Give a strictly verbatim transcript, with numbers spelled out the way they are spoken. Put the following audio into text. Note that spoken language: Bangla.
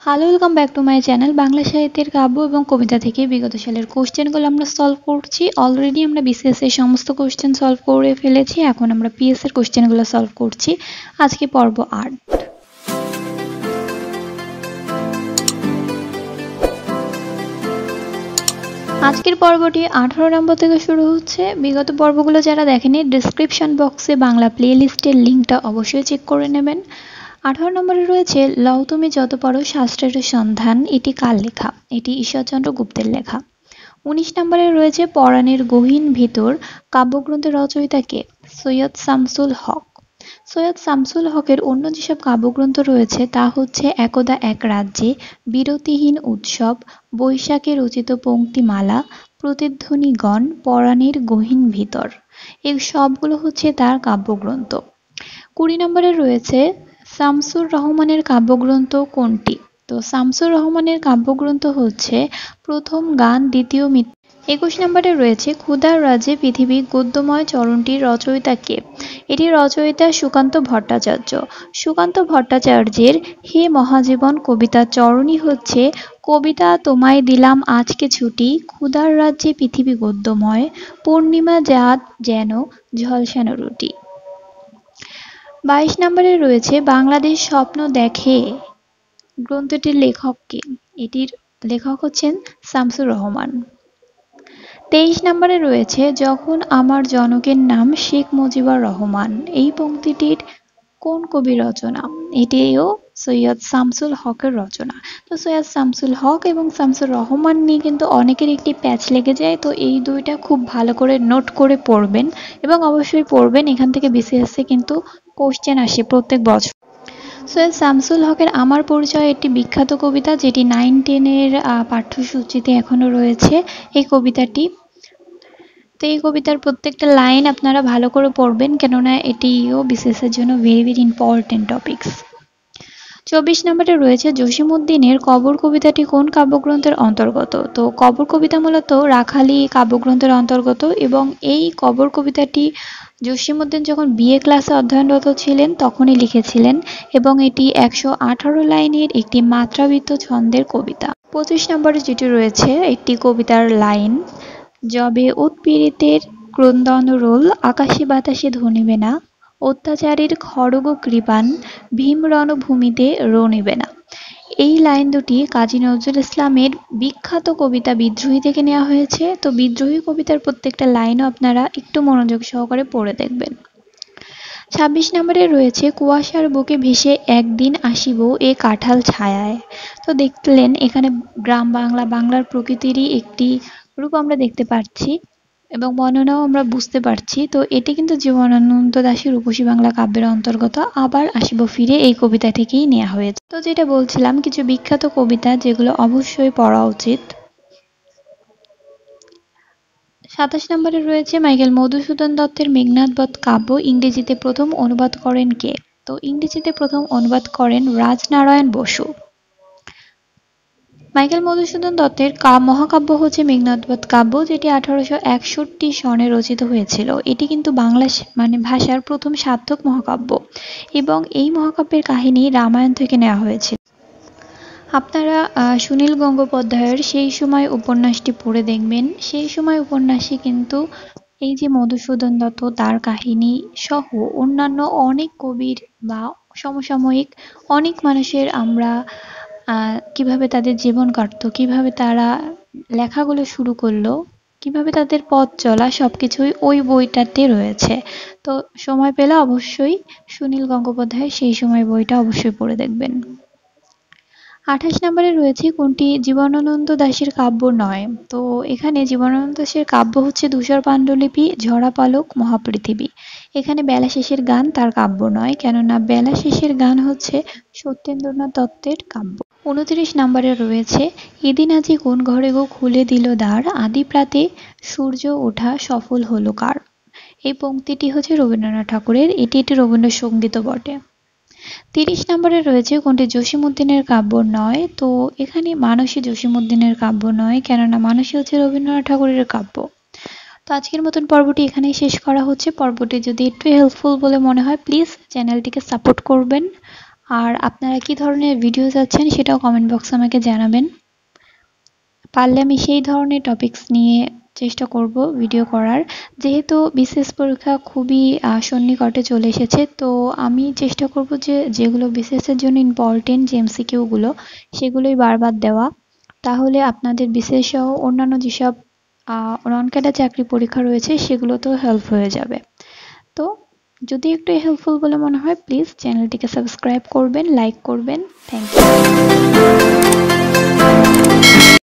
Hello, welcome back to my channel. Bangla সাহিত্যের কাব্য এবং কবিতা থেকে বিগত সালের কোশ্চেনগুলো আমরা সলভ করছি। অলরেডি আমরা বিসিএস এর সমস্ত কোশ্চেন সলভ করে ফেলেছি। এখন আমরা পিএস এর কোশ্চেনগুলো সলভ করছি। আজকে পর্ব আট। আজকের পর্বটি আঠারো নম্বর থেকে শুরু হচ্ছে। বিগত পর্বগুলো যারা দেখেনি, ডিসক্রিপশন বক্সে বাংলা প্লে লিস্টের লিঙ্কটা অবশ্যই চেক করে নেবেন। আঠারো নম্বরে রয়েছে লও তুমি যত পারো শাস্ত্রের সন্ধান। এটি কার লেখা? এটি ঈশ্বরচন্দ্র গুপ্তের লেখা। উনিশ নম্বরে রয়েছে পরাণের গহীন ভিতর। কাব্যগ্রন্থের রচয়িতা কে? সৈয়দ শামসুল হক। সৈয়দ শামসুল হকের অন্য যেসব কাব্যগ্রন্থ রয়েছে তা হচ্ছে একদা এক রাজ্যে, বিরতিহীন উৎসব, বৈশাখে রচিত পংক্তিমালা, প্রতিধ্বনিগণ, পরাণের গহীন ভিতর। এই সবগুলো হচ্ছে তার কাব্যগ্রন্থ। কুড়ি নম্বরে রয়েছে শামসুর রহমানের কাব্যগ্রন্থ কোনটি? তো শামসুর রহমানের কাব্যগ্রন্থ হচ্ছে প্রথম গান, দ্বিতীয় মিত্র। একুশ নম্বরে রয়েছে ক্ষুধার রাজ্যে পৃথিবী গদ্যময় চরণটির রচয়িতা কে? এটি রচয়িতা সুকান্ত ভট্টাচার্য। সুকান্ত ভট্টাচার্যের হে মহাজীবন কবিতার চরণই হচ্ছে কবিতা তোমায় দিলাম আজকে ছুটি, ক্ষুধার রাজ্যে পৃথিবী গদ্যময়, পূর্ণিমা জাত যেন ঝলসানো রুটি। বাইশ নম্বরে রয়েছে বাংলাদেশ স্বপ্ন দেখে গ্রন্থটির লেখক কে? এটির লেখক হচ্ছেন শামসুর রহমান। তেইশ নম্বরে রয়েছে যখন আমার জনকের নাম শেখ মুজিবুর রহমান। এই পংক্তিটির কোন কবির রচনা? এটিও সৈয়দ শামসুল হকের রচনা। তো সৈয়দ শামসুল হক এবং শামসুর রহমান নিয়ে কিন্তু অনেকের একটি প্যাচ লেগে যায়। তো এই দুইটা খুব ভালো করে নোট করে পড়বেন এবং অবশ্যই পড়বেন। এখান থেকে বিসিএসে কিন্তু কোশ্চেন আসে প্রত্যেক বছর। সৈয়দ শামসুল হকের আমার পরিচয় একটি বিখ্যাত কবিতা, যেটি নাইন টেনের পাঠ্যসূচিতে এখনো রয়েছে এই কবিতাটি। তো এই কবিতার প্রত্যেকটা লাইন আপনারা ভালো করে পড়বেন, কেননা এটিও বিসিএস এর জন্য ভেরি ভেরি ইম্পর্টেন্ট টপিকস। চব্বিশ নম্বরে রয়েছে জসিমউদ্দিনের কবর কবিতাটি কোন কাব্যগ্রন্থের অন্তর্গত? তো কবর কবিতা মূলত রাখালি কাব্যগ্রন্থের অন্তর্গত এবং এই কবর কবিতাটি জসিমউদ্দিন যখন বিএ ক্লাসে অধ্যয়নরত ছিলেন তখনই লিখেছিলেন এবং এটি একশো আঠারো লাইনের একটি মাত্রাবৃত্ত ছন্দের কবিতা। পঁচিশ নম্বরে যেটি রয়েছে একটি কবিতার লাইন, যবে উৎপীড়িতের ক্রন্দন রোল, আকাশে বাতাসে ধনিবে না, অত্যাচারীর খড়গ কৃপান, ভীম রণভূমিতে রণিবে না। এই লাইন দুটি কাজী নজরুল ইসলামের বিখ্যাত কবিতা বিদ্রোহী থেকে নেওয়া হয়েছে। তো বিদ্রোহী কবিতার প্রত্যেকটা লাইনও আপনারা একটু মনোযোগ সহকারে পড়ে দেখবেন। ছাব্বিশ নম্বরে রয়েছে কুয়াশার বুকে ভেসে একদিন আসিব এ কাঁঠাল ছায়ায়। তো দেখলেন এখানে গ্রাম বাংলা, বাংলার প্রকৃতিরই একটি রূপ আমরা দেখতে পাচ্ছি এবং বর্ণনাও আমরা বুঝতে পারছি। তো এটি কিন্তু জীবনানন্দ দাশের রূপসী বাংলা কাব্যের অন্তর্গত আবার আসিব ফিরে এই কবিতা থেকেই নেওয়া হয়েছে। তো যেটা বলছিলাম, কিছু বিখ্যাত কবিতা যেগুলো অবশ্যই পড়া উচিত। সাতাশ নম্বরে রয়েছে মাইকেল মধুসূদন দত্তের মেঘনাদ বধ কাব্য ইংরেজিতে প্রথম অনুবাদ করেন কে? তো ইংরেজিতে প্রথম অনুবাদ করেন রাজনারায়ণ বসু। মাইকেল মধুসূদন দত্তের মহাকাব্য হচ্ছে মেঘনাদ বধ কাব্য, যেটি আঠারোশো একষট্টি সনে রচিত হয়েছিল। এটি কিন্তু বাংলা মানে ভাষার প্রথম সার্থক মহাকাব্য এবং এই মহাকাব্যের কাহিনী রামায়ণ থেকে নেওয়া হয়েছিল। আপনারা সুনীল গঙ্গোপাধ্যায়ের সেই সময় উপন্যাসটি পড়ে দেখবেন। সেই সময় উপন্যাসে কিন্তু এই যে মধুসূদন দত্ত, তার কাহিনী সহ অন্যান্য অনেক কবির বা সমসাময়িক অনেক মানুষের আমরা কিভাবে তাদের জীবন কাটতো, কিভাবে তারা লেখাগুলো শুরু করলো, কিভাবে তাদের পথ চলা, সবকিছুই ওই বইটাতে রয়েছে। তো সময় পেলে অবশ্যই সুনীল গঙ্গোপাধ্যায়ের সেই সময় বইটা অবশ্যই পড়ে দেখবেন। আঠাশ নম্বরে রয়েছে কোনটি জীবনানন্দ দাশের কাব্য নয়? তো এখানে জীবনানন্দ দাশের কাব্য হচ্ছে ধূসর পাণ্ডুলিপি, ঝরা পালক, মহাপৃথিবী। এখানে বেলা শেষের গান তার কাব্য নয়, কেননা বেলা শেষের গান হচ্ছে সত্যেন্দ্রনাথ দত্তের কাব্য। উনত্রিশ নম্বরে রয়েছে এদিন আজি কোন ঘরে গো খুলে দিল দ্বার, আদি প্রাতে সূর্য ওঠা সফল হলো কার। এই পংক্তিটি হচ্ছে রবীন্দ্রনাথ ঠাকুরের। এটি একটি রবীন্দ্রসঙ্গীতও বটে। তিরিশ নম্বরে রয়েছে কোনটি জসিমউদ্দিনের কাব্য নয়? তো এখানে মানসী জসিমউদ্দিনের কাব্য নয়, কেননা মানসী হচ্ছে রবীন্দ্রনাথ ঠাকুরের কাব্য। তো আজকের মতন পর্বটি এখানেই শেষ করা হচ্ছে। পর্বটি যদি একটু হেল্পফুল বলে মনে হয় প্লিজ চ্যানেলটিকে সাপোর্ট করবেন আর আপনারা কি ধরনের ভিডিও চাচ্ছেন সেটাও কমেন্ট বক্সে আমাকে জানাবেন। পারলে আমি সেই ধরনের টপিকস নিয়ে চেষ্টা করব ভিডিও করার। যেহেতু বিসিএস পরীক্ষা খুবই সন্নিকটে চলে এসেছে, তো আমি চেষ্টা করব যে যেগুলো বিসিএস এর জন্য ইম্পর্টেন্ট যে এমসিকিউ গুলো সেগুলোই বারবার দেওয়া। তাহলে আপনাদের বিসিএস সহ অন্যান্য যেসব নন ক্যাডার চাকরি পরীক্ষা রয়েছে সেগুলোতেও হেল্প হয়ে যাবে। তো যদি একটু হেল্পফুল বলে মনে হয় প্লিজ চ্যানেলটিকে সাবস্ক্রাইব করবেন, লাইক করবেন। Thank you.